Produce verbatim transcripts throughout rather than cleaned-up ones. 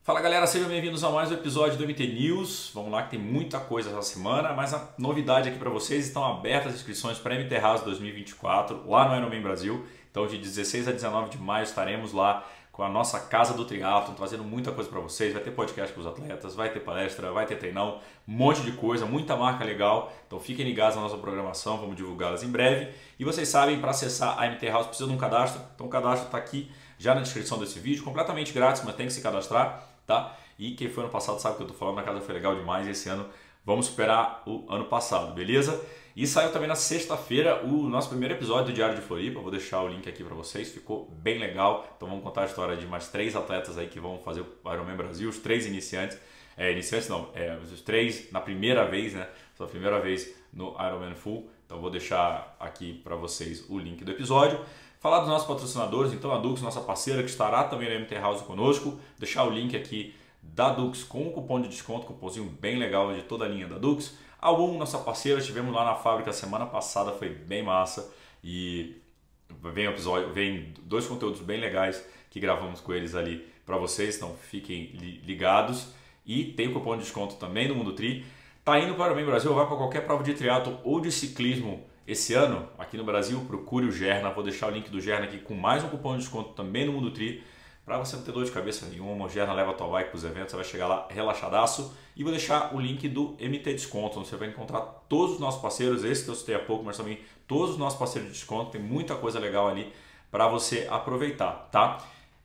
Fala galera, sejam bem-vindos a mais um episódio do M T News. Vamos lá que tem muita coisa essa semana, mas a novidade aqui para vocês: estão abertas as inscrições para M T House dois mil e vinte e quatro lá no Ironman Brasil. Então de dezesseis a dezenove de maio estaremos lá com a nossa Casa do Triatlon, trazendo muita coisa para vocês. Vai ter podcast com os atletas, vai ter palestra, vai ter treinão, um monte de coisa, muita marca legal. Então fiquem ligados na nossa programação, vamos divulgá-las em breve. E vocês sabem, para acessar a M T House precisa de um cadastro, então o cadastro está aqui já na descrição desse vídeo, completamente grátis, mas tem que se cadastrar. Tá? E quem foi ano passado sabe o que eu tô falando, a casa foi legal demais e esse ano vamos superar o ano passado, beleza? E saiu também na sexta-feira o nosso primeiro episódio do Diário de Floripa, vou deixar o link aqui para vocês, ficou bem legal. Então vamos contar a história de mais três atletas aí que vão fazer o Ironman Brasil, os três iniciantes, é, iniciantes não, é, os três na primeira vez, né? Sua primeira vez no Ironman Full, então vou deixar aqui para vocês o link do episódio. Falar dos nossos patrocinadores, então a Dux, nossa parceira, que estará também no M T House conosco. Deixar o link aqui da Dux com o cupom de desconto, cupomzinho bem legal de toda a linha da Dux. A Won, nossa parceira, estivemos lá na fábrica semana passada, foi bem massa. E vem episódio, vem dois conteúdos bem legais que gravamos com eles ali para vocês, então fiquem ligados. E tem o cupom de desconto também do Mundo Tri. Tá indo para o Ironman Brasil, vai para qualquer prova de triatlo ou de ciclismo. Esse ano, aqui no Brasil, procure o Gerna. Vou deixar o link do Gerna aqui com mais um cupom de desconto também no Mundo Tri. Para você não ter dor de cabeça nenhuma, o Gerna leva a tua bike para os eventos, você vai chegar lá relaxadaço. E vou deixar o link do M T Desconto, onde você vai encontrar todos os nossos parceiros, esse que eu citei há pouco, mas também todos os nossos parceiros de desconto. Tem muita coisa legal ali para você aproveitar, tá?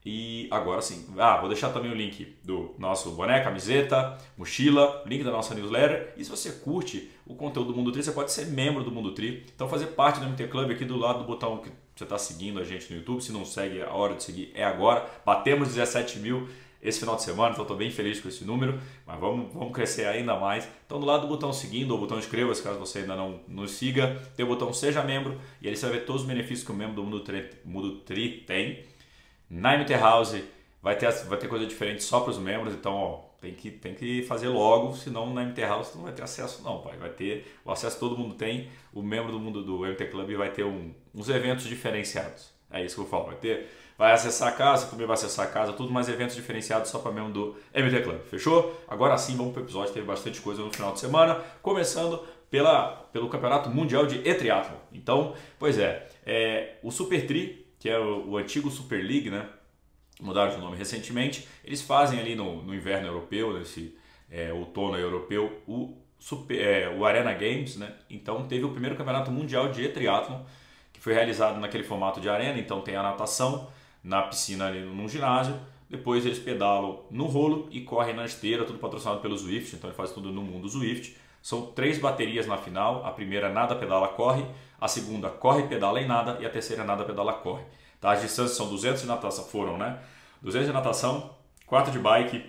E agora sim, ah, vou deixar também o link do nosso boné, camiseta, mochila, link da nossa newsletter. E se você curte o conteúdo do Mundo Tri, você pode ser membro do Mundo Tri. Então fazer parte do M T Club aqui do lado do botão que você está seguindo a gente no YouTube. Se não segue, a hora de seguir é agora. Batemos dezessete mil esse final de semana, então estou bem feliz com esse número. Mas vamos, vamos crescer ainda mais. Então do lado do botão seguindo ou botão inscreva-se, caso você ainda não nos siga, tem o botão seja membro e aí você vai ver todos os benefícios que o membro do Mundo Tri, Mundo Tri tem. Na M T House vai ter, vai ter coisa diferente só para os membros, então ó, tem, que, tem que fazer logo, senão na M T House você não vai ter acesso não, pai. Vai ter, o acesso todo mundo tem, o membro do mundo do M T Club vai ter um, uns eventos diferenciados, é isso que eu falo, vai ter, vai acessar a casa, também vai acessar a casa, tudo mais eventos diferenciados só para membro do M T Club, fechou? Agora sim, vamos para o episódio, teve bastante coisa no final de semana, começando pela, pelo Campeonato Mundial de E-Triathlon. Então, pois é, é o Super Tri, que é o, o antigo Super League, né? Mudaram de nome recentemente. Eles fazem ali no, no inverno europeu, nesse é, outono europeu, o, super, é, o Arena Games, né? Então teve o primeiro campeonato mundial de e-triathlon, que foi realizado naquele formato de arena. Então tem a natação na piscina ali num ginásio, depois eles pedalam no rolo e correm na esteira, tudo patrocinado pelo Zwift, então ele faz tudo no mundo Zwift. São três baterias na final, a primeira nada, pedala, corre, a segunda corre, pedala e nada e a terceira nada, pedala, corre. Tá? As distâncias são duzentos de natação, foram, né? duzentos de natação, quatro de bike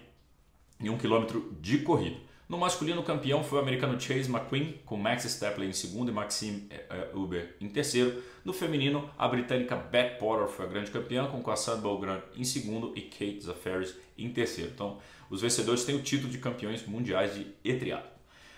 e um quilômetro de corrida. No masculino, o campeão foi o americano Chase McQueen, com Max Stapley em segundo e Maxime Uber em terceiro. No feminino, a britânica Beth Potter foi a grande campeã, com Cassandra Bogrand em segundo e Kate Zaferes em terceiro. Então, os vencedores têm o título de campeões mundiais de e-triathlon.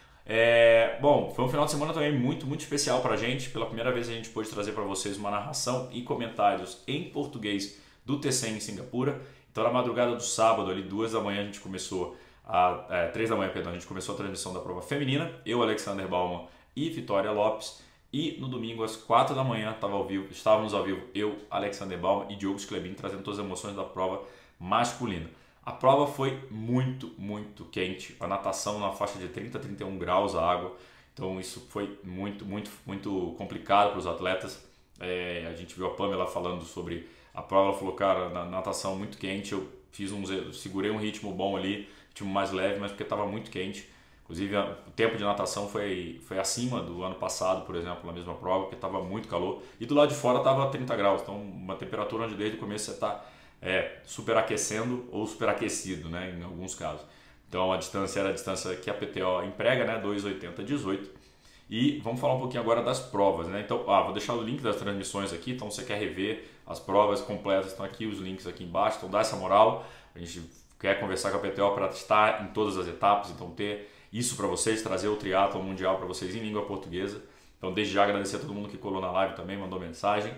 É, bom, foi um final de semana também muito, muito especial para a gente. Pela primeira vez a gente pôde trazer para vocês uma narração e comentários em português do T C em Singapura. Então na madrugada do sábado, ali duas da manhã, a gente começou a, é, três da manhã, perdão, a gente começou a transmissão da prova feminina, eu, Alexander Bauman e Vitória Lopes. E no domingo às quatro da manhã tava ao vivo, estávamos ao vivo eu, Alexander Bauman e Diogo Sclebin, trazendo todas as emoções da prova masculina. A prova foi muito, muito quente. A natação na faixa de trinta a trinta e um graus a água. Então isso foi muito, muito, muito complicado para os atletas. É, a gente viu a Pamela falando sobre a prova. Ela falou, cara, na natação muito quente. Eu fiz um, eu segurei um ritmo bom ali, ritmo mais leve, mas porque estava muito quente. Inclusive o tempo de natação foi, foi acima do ano passado, por exemplo, na mesma prova, porque estava muito calor. E do lado de fora estava trinta graus. Então uma temperatura onde desde o começo você está... É, superaquecendo ou superaquecido, né, em alguns casos. Então a distância era a distância que a P T O emprega, né, dois oitenta dezoito. E vamos falar um pouquinho agora das provas, né? Então, ah, vou deixar o link das transmissões aqui, então você quer rever as provas completas, estão aqui os links aqui embaixo, então dá essa moral. A gente quer conversar com a P T O para estar em todas as etapas, então ter isso para vocês, trazer o triatlon mundial para vocês em língua portuguesa. Então desde já agradecer a todo mundo que colou na live também, mandou mensagem.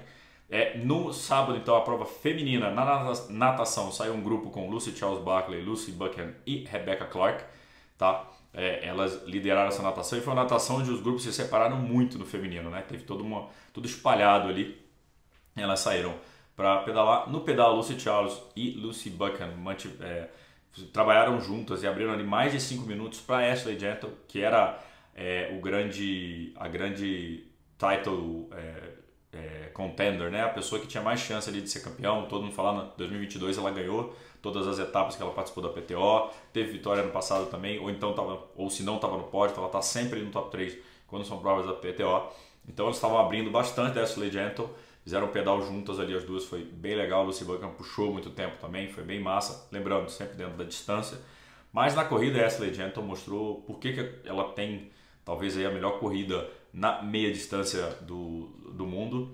É, no sábado, então, a prova feminina na natação saiu um grupo com Lucy Charles Barkley, Lucy Buchan e Rebecca Clark, tá? É, elas lideraram essa natação e foi uma natação onde os grupos se separaram muito no feminino, né? Teve todo uma, tudo espalhado ali. Elas saíram para pedalar. No pedal, Lucy Charles e Lucy Buchan é, trabalharam juntas e abriram ali mais de cinco minutos para Ashley Gentle, que era é, o grande, a grande title é, é, contender, né? A pessoa que tinha mais chance ali de ser campeão. Todo mundo falando, em dois mil e vinte e dois ela ganhou todas as etapas que ela participou da P T O, teve vitória no passado também, ou então tava, ou se não estava no pódio, ela está sempre no top três quando são provas da P T O. Então eles estavam abrindo bastante a Ashley Gentle, fizeram um pedal juntas ali as duas, foi bem legal. Lucy Buchan puxou muito tempo também, foi bem massa, lembrando, sempre dentro da distância. Mas na corrida a Ashley Gentle mostrou por que, que ela tem talvez aí a melhor corrida na meia distância do, do mundo.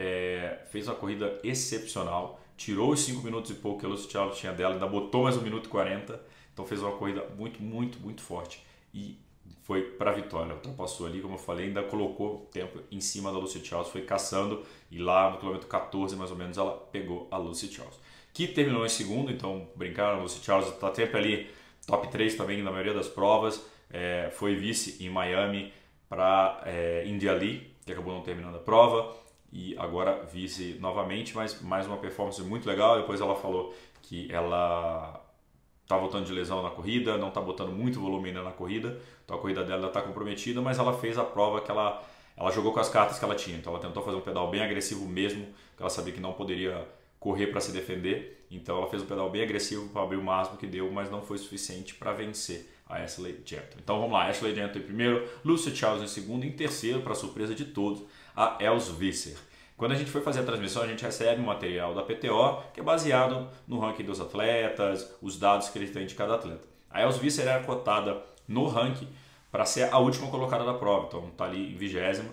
É, fez uma corrida excepcional, tirou os cinco minutos e pouco que a Lucy Charles tinha dela, ainda botou mais um minuto e quarenta, então fez uma corrida muito, muito, muito forte e foi para a vitória. Ultrapassou ali, como eu falei, ainda colocou tempo em cima da Lucy Charles, foi caçando e lá no quilômetro quatorze mais ou menos ela pegou a Lucy Charles, que terminou em segundo. Então brincaram, a Lucy Charles está sempre ali top três também na maioria das provas, é, foi vice em Miami para é, India Lee, que acabou não terminando a prova, e agora vice novamente, mas mais uma performance muito legal. Depois ela falou que ela está voltando de lesão na corrida, não está botando muito volume ainda na corrida, então a corrida dela está comprometida, mas ela fez a prova que ela, ela jogou com as cartas que ela tinha, então ela tentou fazer um pedal bem agressivo mesmo, que ela sabia que não poderia correr para se defender, então ela fez um pedal bem agressivo para abrir o máximo que deu, mas não foi suficiente para vencer a Ashley Gentle. Então vamos lá, Ashley Gentle em primeiro, Lucy Charles em segundo, e em terceiro, para surpresa de todos, a Els Visser. Quando a gente foi fazer a transmissão, a gente recebe um material da P T O que é baseado no ranking dos atletas, os dados que eles têm de cada atleta. A Els Visser era cotada no ranking para ser a última colocada da prova, então está ali em vigésima.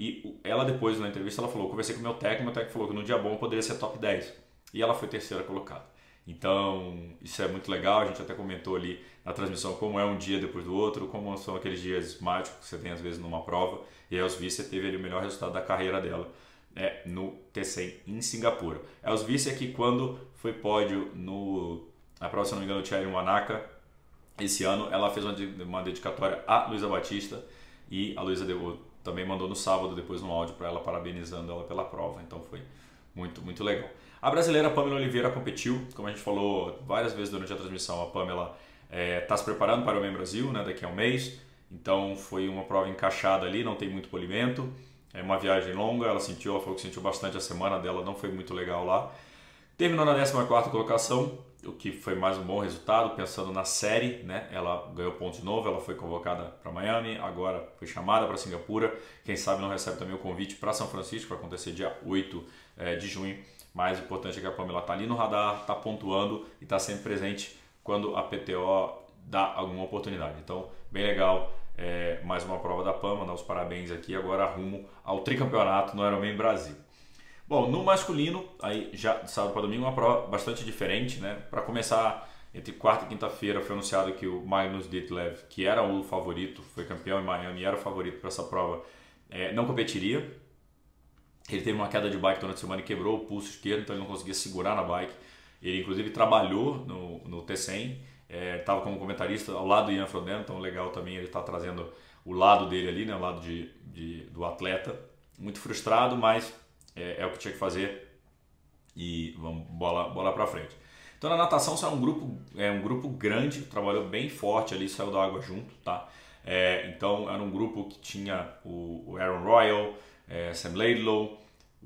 E ela depois, na entrevista, ela falou, eu conversei com o meu técnico, meu técnico falou que no dia bom poderia ser top dez. E ela foi terceira colocada. Então, isso é muito legal, a gente até comentou ali na transmissão como é um dia depois do outro, como são aqueles dias mágicos que você tem às vezes numa prova. E a Els Visser teve ali o melhor resultado da carreira dela. É, no T cem em Singapura. Els Visser que quando foi pódio no, na prova, se não me engano, Thierry Wanaka, esse ano, ela fez uma, uma dedicatória a Luísa Batista e a Luísa também mandou no sábado, depois um áudio para ela, parabenizando ela pela prova, então foi muito, muito legal. A brasileira Pamela Oliveira competiu, como a gente falou várias vezes durante a transmissão, a Pamela está é, tá se preparando para o Ironman Brasil, né, daqui a um mês, então foi uma prova encaixada ali, não tem muito polimento. É uma viagem longa, ela sentiu, ela falou que sentiu bastante, a semana dela não foi muito legal lá. Terminou na décima quarta colocação, o que foi mais um bom resultado, pensando na série, né? Ela ganhou ponto de novo, ela foi convocada para Miami, agora foi chamada para Singapura. Quem sabe não recebe também o convite para São Francisco, que vai acontecer dia oito de junho. Mas o importante é que a Pamela está ali no radar, está pontuando e está sempre presente quando a P T O dá alguma oportunidade. Então, bem legal. É, mais uma prova da Pama, dar os parabéns aqui, agora rumo ao tricampeonato no Ironman Brasil. Bom, no masculino, aí já de sábado para domingo, uma prova bastante diferente, né? Para começar, entre quarta e quinta-feira foi anunciado que o Magnus Ditlev, que era o favorito, foi campeão em Miami e era o favorito para essa prova, é, não competiria. Ele teve uma queda de bike durante a semana e quebrou o pulso esquerdo, então ele não conseguia segurar na bike. Ele inclusive trabalhou no, no T cem, estava é, como comentarista ao lado do Ian Frodeno, então legal também ele está trazendo o lado dele ali, né, o lado de, de, do atleta. Muito frustrado, mas é, é o que tinha que fazer e vamos bola, bola para frente. Então na natação saiu um grupo, é, um grupo grande, trabalhou bem forte ali, saiu da água junto, tá? É, então era um grupo que tinha o, o Aaron Royal, é, Sam Laidlow,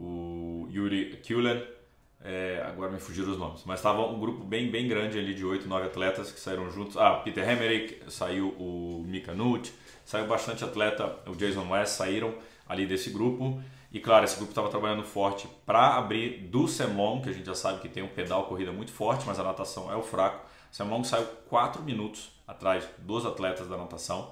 o Yuri Kulin, É, agora me fugiram os nomes, mas estava um grupo bem, bem grande ali de oito, nove atletas que saíram juntos. Ah, Peter Hemerick, saiu o Mika Nut, saiu bastante atleta, o Jason West, saíram ali desse grupo. E claro, esse grupo estava trabalhando forte para abrir do Sam Long, que a gente já sabe que tem um pedal corrida muito forte, mas a natação é o fraco. O Sam Long saiu quatro minutos atrás dos atletas da natação.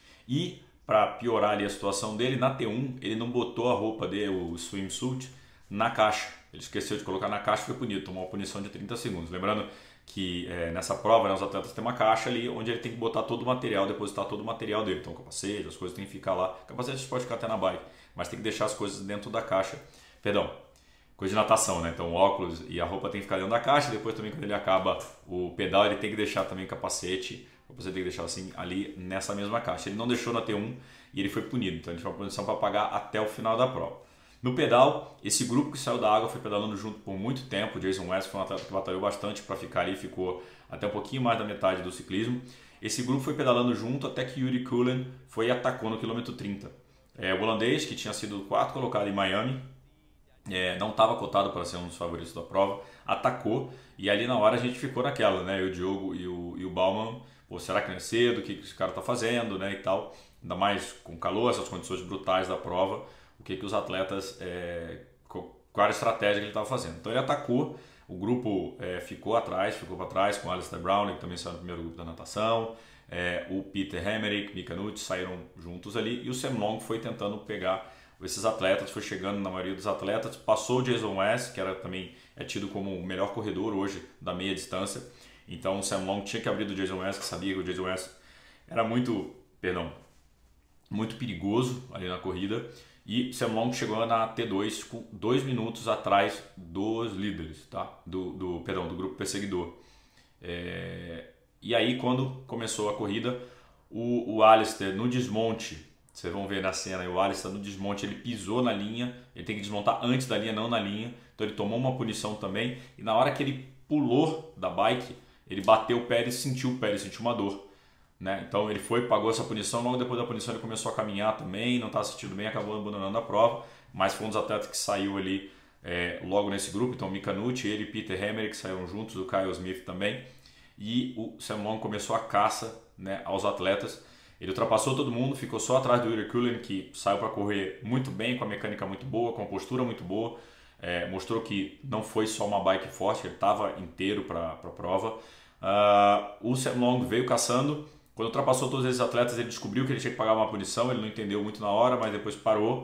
E para piorar ali a situação dele, na T um ele não botou a roupa dele, o swimsuit, na caixa. Ele esqueceu de colocar na caixa e foi punido, tomou uma punição de trinta segundos. Lembrando que é, nessa prova, né, os atletas têm uma caixa ali onde ele tem que botar todo o material, depositar todo o material dele. Então, o capacete, as coisas tem que ficar lá. O capacete pode ficar até na bike, mas tem que deixar as coisas dentro da caixa. Perdão. coisa de natação, né? Então o óculos e a roupa tem que ficar dentro da caixa, depois também quando ele acaba o pedal ele tem que deixar também o capacete, você tem que deixar assim ali nessa mesma caixa. Ele não deixou na T um e ele foi punido, então ele foi uma punição para pagar até o final da prova. No pedal, esse grupo que saiu da água foi pedalando junto por muito tempo. O Jason West foi um atleta que batalhou bastante para ficar ali, ficou até um pouquinho mais da metade do ciclismo. Esse grupo foi pedalando junto até que Yuri Cullen foi e atacou no quilômetro trinta. É, o holandês, que tinha sido o quarto colocado em Miami, é, não estava cotado para ser um dos favoritos da prova, atacou e ali na hora a gente ficou naquela, né? O Diogo e o, e o Bauman, pô, será que não é cedo? O que, que esse cara está fazendo, né? E tal, ainda mais com calor, essas condições brutais da prova, o que, que os atletas, é, qual era a estratégia que ele estava fazendo. Então ele atacou, o grupo é, ficou atrás, ficou para trás com o Alistair Brownlee, que também saiu no primeiro grupo da natação, é, o Peter Hemmerich, Mika Nutt saíram juntos ali e o Sam Long foi tentando pegar esses atletas, foi chegando na maioria dos atletas, passou o Jason West, que era também é tido como o melhor corredor hoje da meia distância. Então o Sam Long tinha que abrir do Jason West, que sabia que o Jason West era muito, perdão, muito perigoso ali na corrida. E Sam Long chegou na T dois com dois minutos atrás dos líderes, tá? do, do, perdão, do grupo perseguidor. É... E aí quando começou a corrida, o, o Alistair no desmonte, vocês vão ver na cena, o Alistair no desmonte, ele pisou na linha, ele tem que desmontar antes da linha, não na linha, então ele tomou uma punição também, e na hora que ele pulou da bike, ele bateu o pé e sentiu o pé, ele sentiu uma dor, né? Então ele foi, pagou essa punição, logo depois da punição ele começou a caminhar também, não estava se sentindo bem, acabou abandonando a prova, mas foi um dos atletas que saiu ali é, logo nesse grupo, então o Mika Nutt, ele e Peter Hemmerich saíram juntos, o Kyle Smith também, e o Sam Long começou a caça, né, aos atletas. Ele ultrapassou todo mundo, ficou só atrás do Yuri Cullen, que saiu para correr muito bem, com a mecânica muito boa, com a postura muito boa. É, mostrou que não foi só uma bike forte, ele estava inteiro para a prova. Uh, o Sam Long veio caçando. Quando ultrapassou todos esses atletas, ele descobriu que ele tinha que pagar uma punição. Ele não entendeu muito na hora, mas depois parou.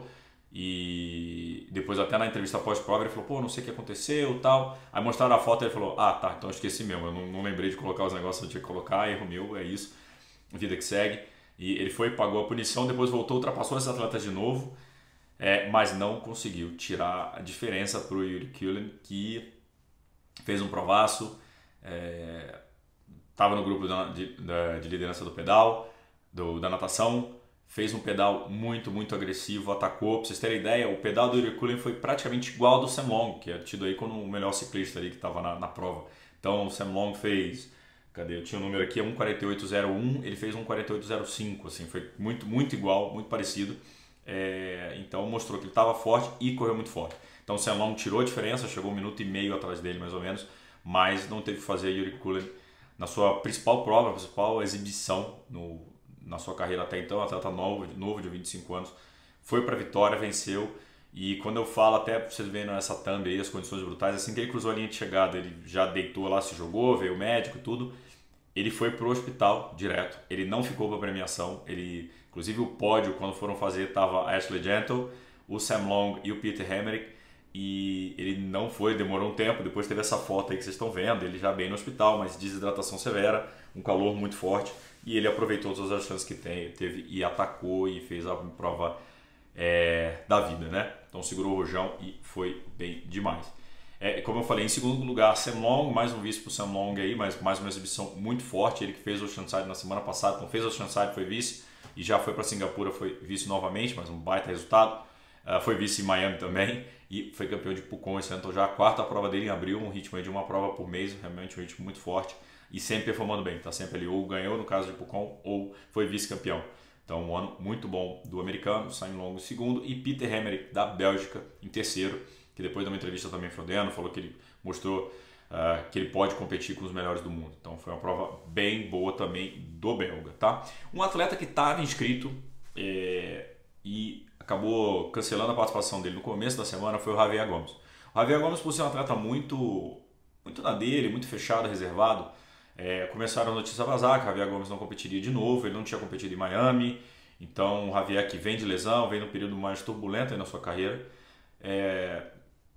E depois até na entrevista pós-prova ele falou, pô, não sei o que aconteceu, tal. Aí mostraram a foto e ele falou, ah, tá, então eu esqueci mesmo. Eu não, não lembrei de colocar os negócios que eu tinha que colocar, erro meu, é isso. Vida que segue. E ele foi, pagou a punição, depois voltou, ultrapassou esses atletas de novo, é, mas não conseguiu tirar a diferença para o Yuri Cullen, que fez um provaço, estava é, no grupo de, de, de liderança do pedal, do, da natação, fez um pedal muito, muito agressivo, atacou. Para vocês terem ideia, o pedal do Yuri Cullen foi praticamente igual ao do Sam Long, que é tido aí como o melhor ciclista ali que estava na, na prova. Então o Sam Long fez... Cadê? Eu tinha o número aqui, é um quarenta e oito zero um, ele fez um quarenta e oito zero cinco, assim, foi muito, muito igual, muito parecido. É, então mostrou que ele estava forte e correu muito forte. Então o Sam Long tirou a diferença, chegou um minuto e meio atrás dele mais ou menos, mas não teve que fazer Yuri Cullen na sua principal prova, principal exibição no, na sua carreira até então, atleta novo, novo de vinte e cinco anos, foi para a vitória, venceu. E quando eu falo, até vocês verem nessa thumb aí, as condições brutais, assim que ele cruzou a linha de chegada, ele já deitou lá, se jogou, veio o médico, tudo. Ele foi pro hospital direto, ele não ficou para premiação, ele, inclusive o pódio quando foram fazer estava Ashley Gentle, o Sam Long e o Peter Hemmerich, e ele não foi, demorou um tempo, depois teve essa foto aí que vocês estão vendo, ele já bem no hospital, mas desidratação severa, um calor muito forte, e ele aproveitou todas as chances que tem, teve e atacou e fez a prova é, da vida, né? Então segurou o rojão e foi bem demais. É, como eu falei, em segundo lugar, Sam Long, mais um vice para o Sam Long aí, mas mais uma exibição muito forte. Ele que fez o Oceanside na semana passada, então fez o Oceanside, foi vice, e já foi para Singapura, foi vice novamente, mas um baita resultado. Uh, foi vice em Miami também, e foi campeão de Pucón esse ano, então já a quarta prova dele em abril, um ritmo aí de uma prova por mês, realmente um ritmo muito forte, e sempre performando bem, tá sempre ali, ou ganhou no caso de Pucón, ou foi vice-campeão. Então um ano muito bom do americano, Sam Long em segundo, e Peter Hemmerich da Bélgica em terceiro, que depois de uma entrevista também Frodeno falou que ele mostrou uh, que ele pode competir com os melhores do mundo. Então foi uma prova bem boa também do belga, tá? Um atleta que estava inscrito é, e acabou cancelando a participação dele no começo da semana foi o Javier Gomes. O Javier Gomes, por ser um atleta muito, muito na dele, muito fechado, reservado, é, começaram a notícia a vazar que o Javier Gomes não competiria de novo, ele não tinha competido em Miami, então o Javier que vem de lesão, vem no período mais turbulento aí na sua carreira, é,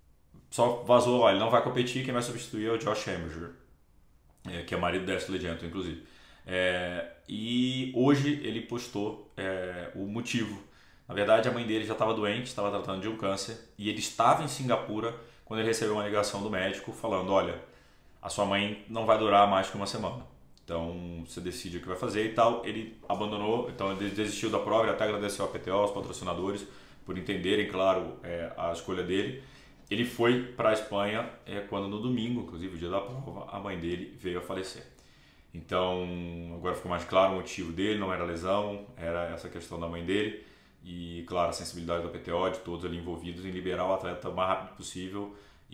só vazou, ó, ele não vai competir, quem vai substituir é o Josh Hammerger, é, que é marido da Ashley Gentle, inclusive. É, e hoje ele postou é, o motivo. Na verdade, a mãe dele já estava doente, estava tratando de um câncer, e ele estava em Singapura quando ele recebeu uma ligação do médico falando, olha, a sua mãe não vai durar mais que uma semana. Então você decide o que vai fazer e tal. Ele abandonou, então ele desistiu da prova, ele até agradeceu a P T O, aos patrocinadores, por entenderem, claro, é, a escolha dele. Ele foi para a Espanha é, quando no domingo, inclusive o dia da prova, a mãe dele veio a falecer. Então agora ficou mais claro o motivo dele, não era lesão, era essa questão da mãe dele. E claro, a sensibilidade da P T O, de todos ali envolvidos em liberar o atleta o mais rápido possível.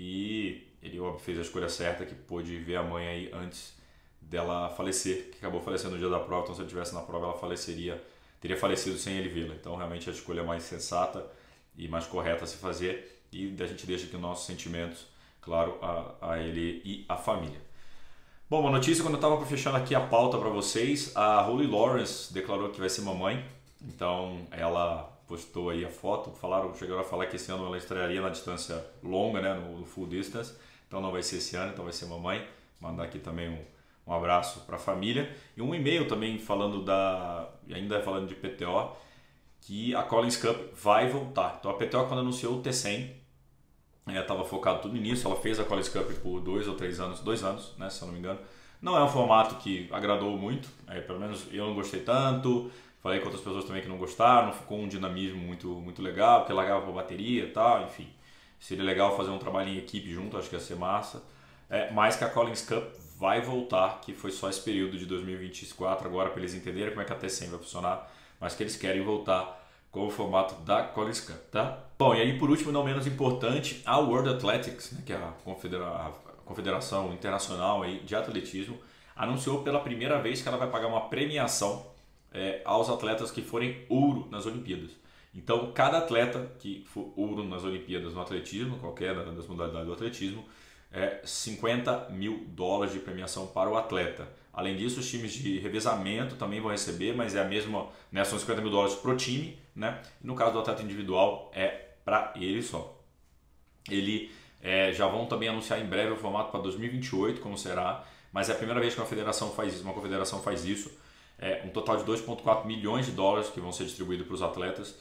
E ele fez a escolha certa, que pôde ver a mãe aí antes dela falecer, que acabou falecendo no dia da prova. Então se ele estivesse na prova, ela faleceria, teria falecido sem ele vê-la. Então realmente a escolha mais sensata e mais correta a se fazer. E a gente deixa aqui nossos sentimentos, claro, a, a ele e a família. Bom, uma notícia, quando eu estava fechando aqui a pauta para vocês, a Holly Lawrence declarou que vai ser mamãe. Então ela postou aí a foto, falaram, chegaram a falar que esse ano ela estrearia na distância longa, né, no, no full distance. Então não vai ser esse ano, então vai ser mamãe. Mandar aqui também um, um abraço para a família. E um e-mail também falando da, ainda falando de P T O, que a Collins Cup vai voltar. Então a P T O, quando anunciou o T cem, estava focado tudo nisso. Ela fez a Collins Cup por dois ou três anos, dois anos, né, se eu não me engano. Não é um formato que agradou muito, é, pelo menos eu não gostei tanto. Falei com outras pessoas também que não gostaram, não ficou um dinamismo muito, muito legal, porque largava para bateria e tal, enfim. Seria legal fazer um trabalho em equipe junto, acho que ia ser massa. É, mas que a Collins Cup vai voltar, que foi só esse período de dois mil e vinte e quatro agora para eles entenderem como é que a T cem vai funcionar, mas que eles querem voltar com o formato da Collins Cup, tá? Bom, e aí por último, não menos importante, a World Athletics, né, que é a, confedera a Confederação Internacional aí de Atletismo, anunciou pela primeira vez que ela vai pagar uma premiação é, aos atletas que forem ouro nas Olimpíadas. Então, cada atleta que for ouro nas Olimpíadas no atletismo, qualquer das modalidades do atletismo, é cinquenta mil dólares de premiação para o atleta. Além disso, os times de revezamento também vão receber, mas é a mesma, né, são cinquenta mil dólares para o time, né? E no caso do atleta individual, é para ele só. Ele é, já vão também anunciar em breve o formato para dois mil e vinte e oito, como será, mas é a primeira vez que uma federação faz isso, uma confederação faz isso. É um total de dois vírgula quatro milhões de dólares que vão ser distribuídos para os atletas.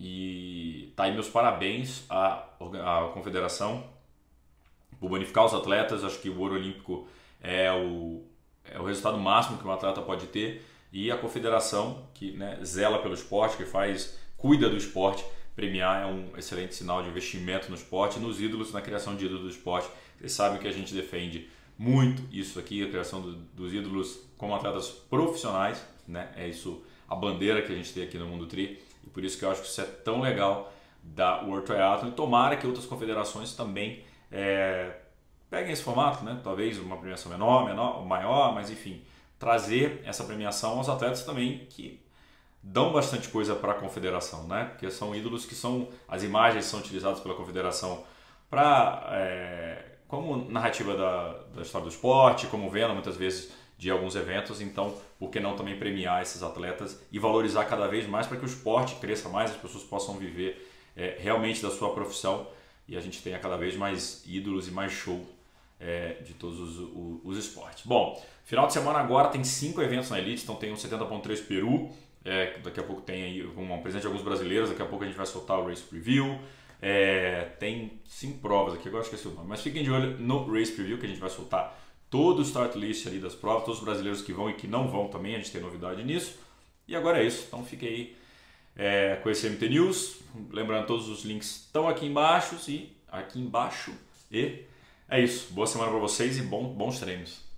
E tá aí meus parabéns à, à confederação por bonificar os atletas. Acho que o ouro olímpico é o, é o resultado máximo que um atleta pode ter. E a confederação, que, né, zela pelo esporte, que faz, cuida do esporte, premiar é um excelente sinal de investimento no esporte, nos ídolos, na criação de ídolos do esporte. Vocês sabem que a gente defende muito isso aqui, a criação do, dos ídolos como atletas profissionais, né? É isso a bandeira que a gente tem aqui no Mundo Tri, e por isso que eu acho que isso é tão legal da World Triathlon, e tomara que outras confederações também é, peguem esse formato, né? Talvez uma premiação menor, menor, maior, mas enfim, trazer essa premiação aos atletas também que dão bastante coisa para a confederação, né? Porque são ídolos que são, as imagens são utilizadas pela confederação para é, como narrativa da, da história do esporte, como venda muitas vezes de alguns eventos. Então, por que não também premiar esses atletas e valorizar cada vez mais para que o esporte cresça mais, as pessoas possam viver é, realmente da sua profissão e a gente tenha cada vez mais ídolos e mais show é, de todos os, os, os esportes. Bom, final de semana agora tem cinco eventos na Elite, então tem o setenta ponto três Peru, é, daqui a pouco tem aí um presente de alguns brasileiros, daqui a pouco a gente vai soltar o Race Preview. É, tem cinco provas aqui, agora esqueci o nome, mas fiquem de olho no Race Preview, que a gente vai soltar todo o start list ali das provas, todos os brasileiros que vão e que não vão também, a gente tem novidade nisso. E agora é isso, então fiquem aí é, com esse M T News, lembrando, todos os links estão aqui embaixo e aqui embaixo, e é isso, boa semana para vocês e bom, bons treinos.